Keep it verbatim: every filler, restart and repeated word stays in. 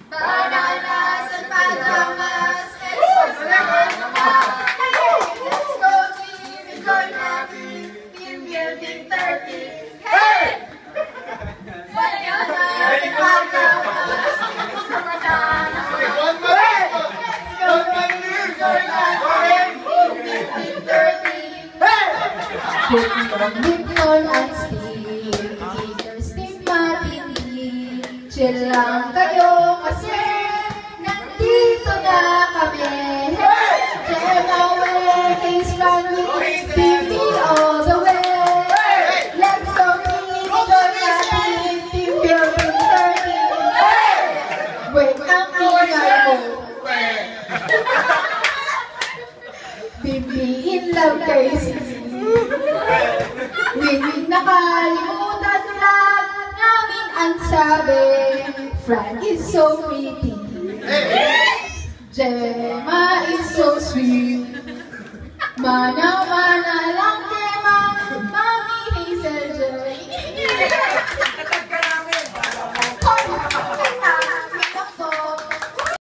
Bananas and pajamas, Xbox na naman. Let's go team, enjoy natin, team building thirty. Hey! Bananas and pajamas, Xbox na naman. One man! One man leave! Enjoy natin, team building thirty. Hey! Mignon at Steve, Peter, Steve, matindi. Chill lang kayo kasi nandito na kami. Hey! Gemma Weddings, run with Steve all the way. Let's go team, enjoy natin, team building thirty. Wait, ang ingay mo. Bibiin lang kay Steve. Winig nakalimutan lang namin ang sabi. Frank is so pretty. Gemma is so sweet. Mana